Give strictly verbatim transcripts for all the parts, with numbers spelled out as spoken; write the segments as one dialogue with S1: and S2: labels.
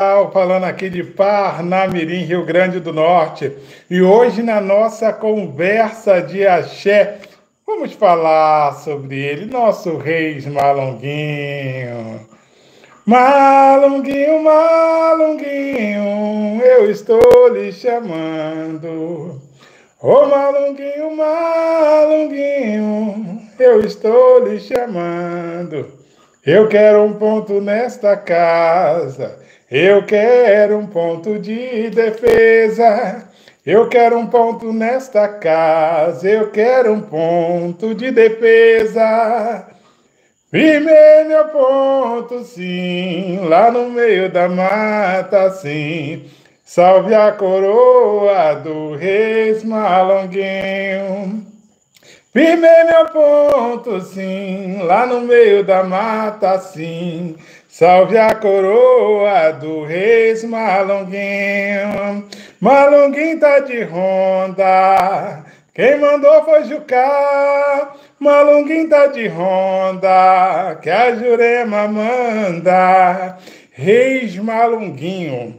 S1: Falando aqui de Parnamirim, Rio Grande do Norte. E hoje, na nossa conversa de axé, vamos falar sobre ele, nosso Reis Malunguinho. Malunguinho, Malunguinho, eu estou lhe chamando. Ô Malunguinho, Malunguinho, eu estou lhe chamando. Eu quero um ponto nesta casa, eu quero um ponto de defesa. Eu quero um ponto nesta casa, eu quero um ponto de defesa. Firmei meu ponto, sim, lá no meio da mata, sim. Salve a coroa do Reis Malunguinho. Firmei meu ponto, sim, lá no meio da mata, sim. Salve a coroa do Reis Malunguinho. Malunguinho tá de ronda, quem mandou foi Jucá. Malunguinho tá de ronda, que a Jurema manda. Reis Malunguinho.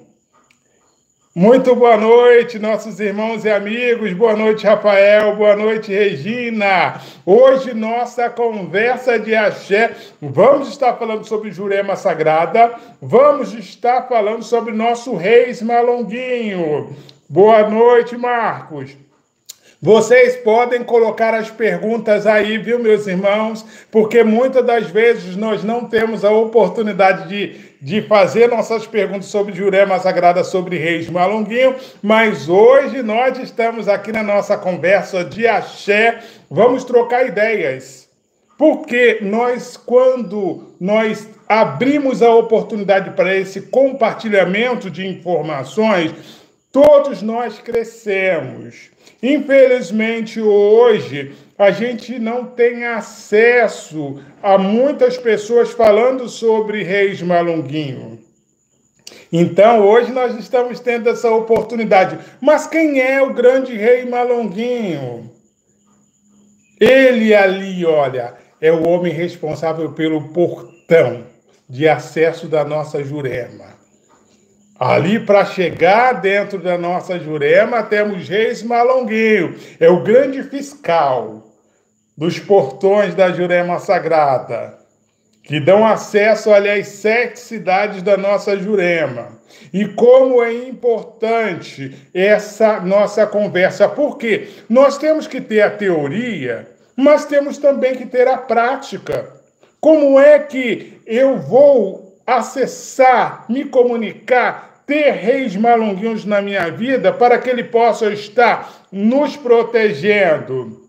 S1: Muito boa noite, nossos irmãos e amigos. Boa noite, Rafael. Boa noite, Regina. Hoje, nossa conversa de axé. Vamos estar falando sobre Jurema Sagrada. Vamos estar falando sobre nosso Reis Malunguinho. Boa noite, Marcos. Vocês podem colocar as perguntas aí, viu, meus irmãos? Porque muitas das vezes nós não temos a oportunidade de, de fazer nossas perguntas sobre Jurema Sagrada, sobre Reis Malunguinho, mas hoje nós estamos aqui na nossa conversa de axé, vamos trocar ideias. Porque nós, quando nós abrimos a oportunidade para esse compartilhamento de informações, todos nós crescemos. Infelizmente, hoje, a gente não tem acesso a muitas pessoas falando sobre Reis Malunguinho. Então, hoje nós estamos tendo essa oportunidade. Mas quem é o grande Rei Malunguinho? Ele ali, olha, é o homem responsável pelo portão de acesso da nossa Jurema. Ali, para chegar dentro da nossa Jurema, temos Reis Malunguinho. É o grande fiscal dos portões da Jurema Sagrada, que dão acesso ali às sete cidades da nossa Jurema. E como é importante essa nossa conversa, porque nós temos que ter a teoria, mas temos também que ter a prática. Como é que eu vou acessar, me comunicar, ter Reis Malunguinhos na minha vida para que ele possa estar nos protegendo?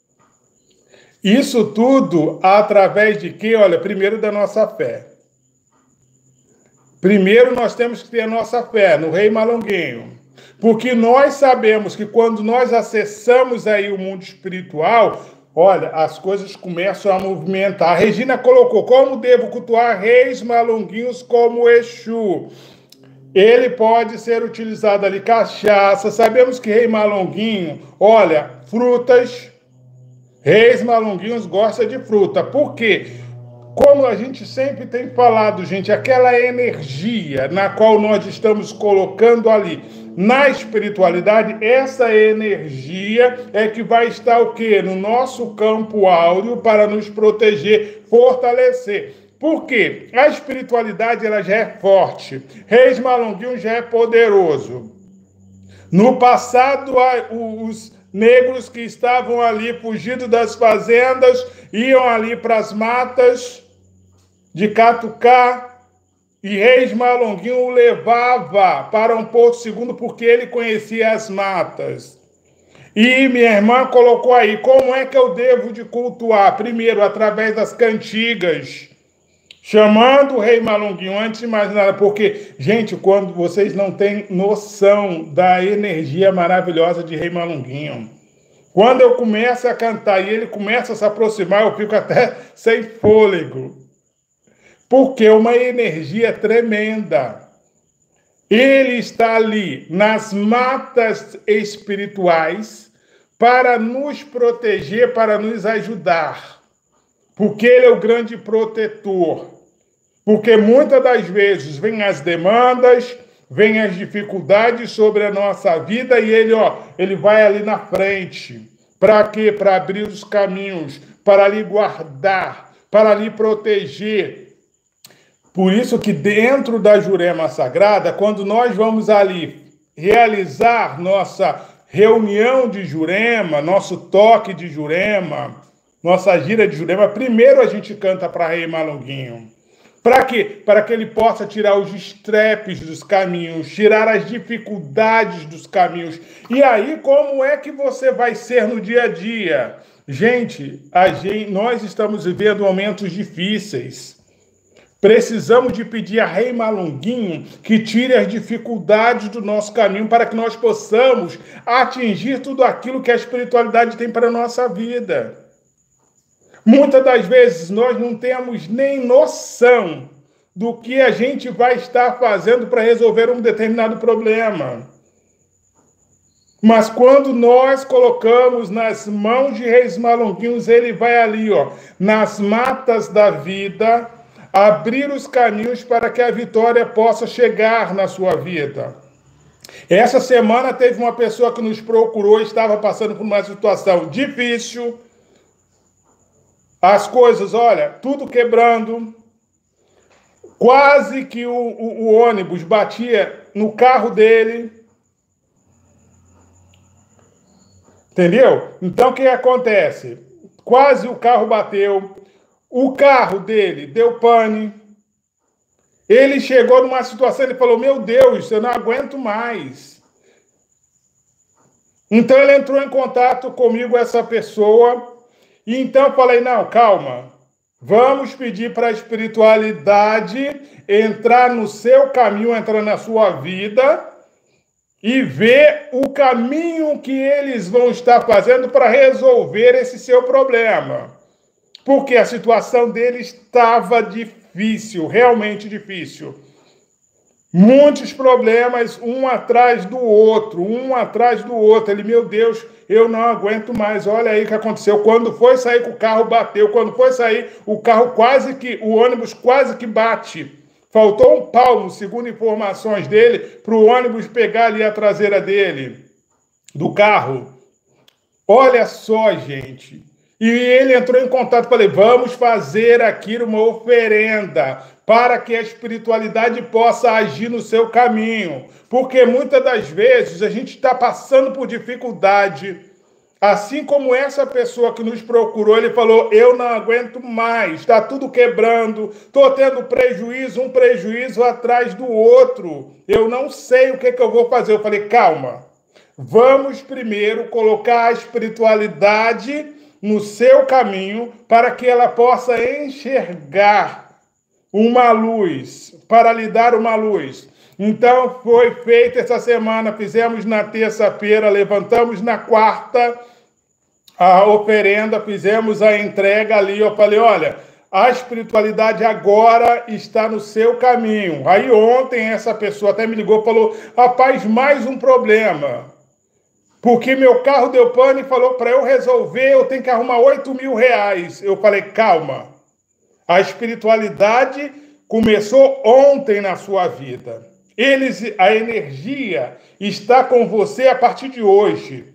S1: Isso tudo através de quê? Olha, primeiro da nossa fé. Primeiro nós temos que ter a nossa fé no Rei Malunguinho. Porque nós sabemos que quando nós acessamos aí o mundo espiritual, olha, as coisas começam a movimentar. A Regina colocou, como devo cultuar Reis Malunguinhos como Exu? Ele pode ser utilizado ali, cachaça. Sabemos que Rei Malunguinho, olha, frutas. Reis Malunguinhos gosta de fruta. Por quê? Como a gente sempre tem falado, gente, aquela energia na qual nós estamos colocando ali na espiritualidade, essa energia é que vai estar o quê? No nosso campo áureo para nos proteger, fortalecer. Por quê? A espiritualidade ela já é forte. Reis Malunguinho já é poderoso. No passado, os negros que estavam ali fugindo das fazendas iam ali para as matas de Catucá, e Reis Malunguinho o levava para um porto seguro porque ele conhecia as matas. E minha irmã colocou aí, como é que eu devo de cultuar? Primeiro, através das cantigas, chamando o Rei Malunguinho, antes de mais nada, porque, gente, quando vocês não têm noção da energia maravilhosa de Rei Malunguinho, quando eu começo a cantar e ele começa a se aproximar, eu fico até sem fôlego. Porque é uma energia tremenda. Ele está ali nas matas espirituais para nos proteger, para nos ajudar. Porque ele é o grande protetor. Porque muitas das vezes vêm as demandas, vêm as dificuldades sobre a nossa vida e ele, ó, ele vai ali na frente. Para quê? Para abrir os caminhos, para lhe guardar, para lhe proteger. Por isso que dentro da Jurema Sagrada, quando nós vamos ali realizar nossa reunião de Jurema, nosso toque de Jurema, nossa gira de Jurema, primeiro a gente canta para Rei Malunguinho. Para quê? Para que ele possa tirar os estrepes dos caminhos, tirar as dificuldades dos caminhos. E aí, como é que você vai ser no dia a dia? Gente, a gente nós estamos vivendo momentos difíceis. Precisamos de pedir a Rei Malunguinho que tire as dificuldades do nosso caminho para que nós possamos atingir tudo aquilo que a espiritualidade tem para a nossa vida. Muitas das vezes nós não temos nem noção do que a gente vai estar fazendo para resolver um determinado problema. Mas quando nós colocamos nas mãos de Reis Malunguinhos, ele vai ali, ó, nas matas da vida, abrir os caminhos para que a vitória possa chegar na sua vida. Essa semana teve uma pessoa que nos procurou, estava passando por uma situação difícil, as coisas, olha, tudo quebrando, quase que o, o, o ônibus batia no carro dele. Entendeu? Então, o que acontece? Quase o carro bateu, o carro dele deu pane, ele chegou numa situação, ele falou, meu Deus, eu não aguento mais. Então, ele entrou em contato comigo, essa pessoa, e então eu falei, não, calma, vamos pedir para a espiritualidade entrar no seu caminho, entrar na sua vida e ver o caminho que eles vão estar fazendo para resolver esse seu problema. Porque a situação dele estava difícil, realmente difícil. Muitos problemas, um atrás do outro, um atrás do outro. Ele, meu Deus, eu não aguento mais. Olha aí o que aconteceu. Quando foi sair com o carro, bateu. Quando foi sair, o carro quase que, o ônibus quase que bate. Faltou um palmo, segundo informações dele, para o ônibus pegar ali a traseira dele, do carro. Olha só, gente. E ele entrou em contato, falei, vamos fazer aqui uma oferenda para que a espiritualidade possa agir no seu caminho. Porque muitas das vezes a gente está passando por dificuldade. Assim como essa pessoa que nos procurou, ele falou, eu não aguento mais, está tudo quebrando, estou tendo prejuízo, um prejuízo atrás do outro. Eu não sei o que, que eu vou fazer. Eu falei, calma, vamos primeiro colocar a espiritualidade no seu caminho para que ela possa enxergar uma luz, para lhe dar uma luz. Então, foi feito essa semana, fizemos na terça-feira, levantamos na quarta a oferenda, fizemos a entrega ali. Eu falei, olha, a espiritualidade agora está no seu caminho. Aí ontem essa pessoa até me ligou e falou, rapaz, mais um problema. Porque meu carro deu pane e falou, para eu resolver, eu tenho que arrumar oito mil reais. Eu falei, calma. A espiritualidade começou ontem na sua vida. Eles, a energia está com você a partir de hoje.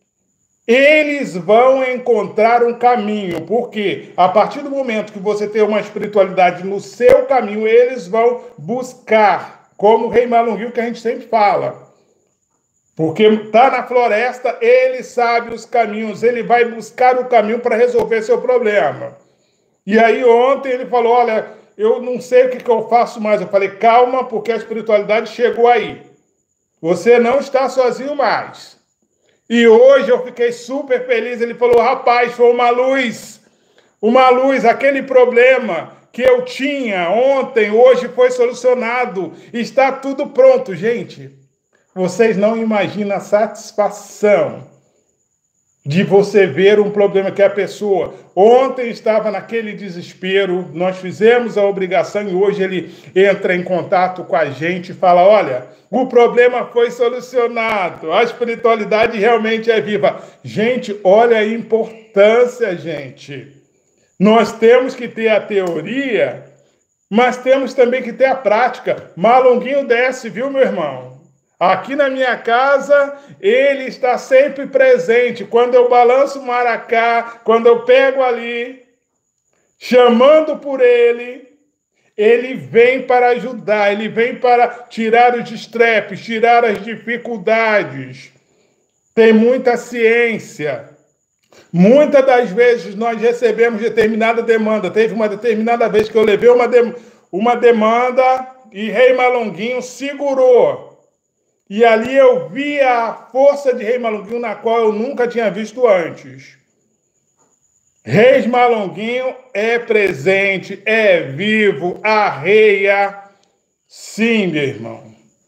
S1: Eles vão encontrar um caminho, porque a partir do momento que você tem uma espiritualidade no seu caminho, eles vão buscar, como o Rei Malunguinho que a gente sempre fala. Porque está na floresta, ele sabe os caminhos, ele vai buscar o caminho para resolver seu problema. E aí ontem ele falou, olha, eu não sei o que, que eu faço mais. Eu falei, calma, porque a espiritualidade chegou aí. Você não está sozinho mais. E hoje eu fiquei super feliz. Ele falou, rapaz, foi uma luz. Uma luz, aquele problema que eu tinha ontem, hoje foi solucionado. Está tudo pronto, gente. Vocês não imaginam a satisfação de você ver um problema que a pessoa ontem estava naquele desespero, nós fizemos a obrigação e hoje ele entra em contato com a gente e fala, olha, o problema foi solucionado, a espiritualidade realmente é viva. Gente, olha a importância, gente. Nós temos que ter a teoria mas temos também que ter a prática. Malunguinho desce, viu, meu irmão? Aqui na minha casa, ele está sempre presente. Quando eu balanço o maracá, quando eu pego ali, chamando por ele, ele vem para ajudar, ele vem para tirar os estrepes, tirar as dificuldades. Tem muita ciência. Muitas das vezes nós recebemos determinada demanda. Teve uma determinada vez que eu levei uma, de, uma demanda e Rei Malunguinho segurou. E ali eu vi a força de Rei Malunguinho na qual eu nunca tinha visto antes. Rei Malunguinho é presente, é vivo, arreia. Sim, meu irmão.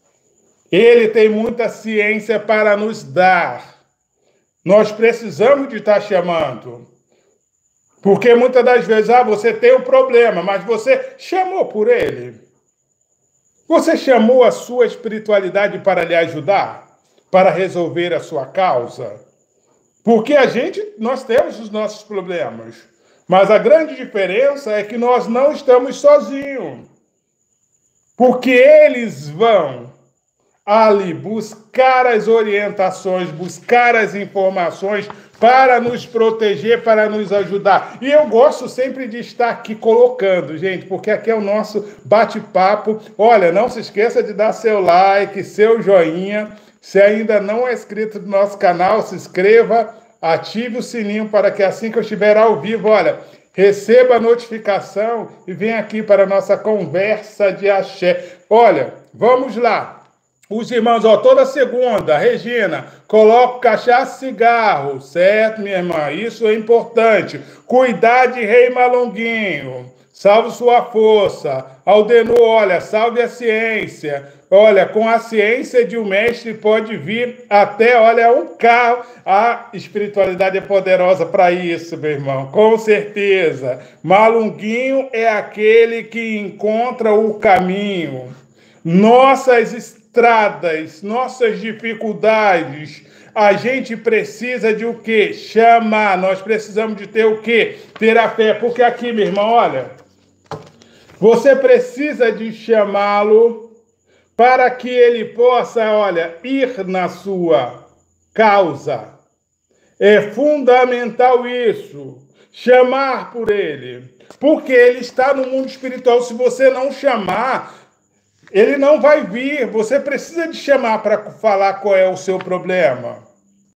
S1: Ele tem muita ciência para nos dar. Nós precisamos de estar chamando. Porque muitas das vezes, ah, você tem um problema, mas você chamou por ele. Você chamou a sua espiritualidade para lhe ajudar, para resolver a sua causa. Porque a gente, nós temos os nossos problemas. Mas a grande diferença é que nós não estamos sozinhos. Porque eles vão ali buscar as orientações, buscar as informações para nos proteger, para nos ajudar. E eu gosto sempre de estar aqui colocando, gente, porque aqui é o nosso bate-papo. Olha, não se esqueça de dar seu like, seu joinha. Se ainda não é inscrito no nosso canal, se inscreva, ative o sininho para que assim que eu estiver ao vivo, olha, receba a notificação e venha aqui para a nossa conversa de axé. Olha, vamos lá. Os irmãos, ó, toda segunda, Regina, coloca cachaça e cigarro, certo, minha irmã? Isso é importante. Cuidar de Rei Malunguinho. Salve sua força. Aldenor, olha, salve a ciência. Olha, com a ciência de um mestre pode vir até, olha, um carro. A espiritualidade é poderosa para isso, meu irmão, com certeza. Malunguinho é aquele que encontra o caminho. Nossas estradas, nossas dificuldades, a gente precisa de o quê? Chamar. Nós precisamos de ter o quê? Ter a fé. Porque aqui, meu irmão, olha, você precisa de chamá-lo para que ele possa, olha, ir na sua causa. É fundamental isso. Chamar por ele. Porque ele está no mundo espiritual. Se você não chamar, ele não vai vir. Você precisa de chamar para falar qual é o seu problema.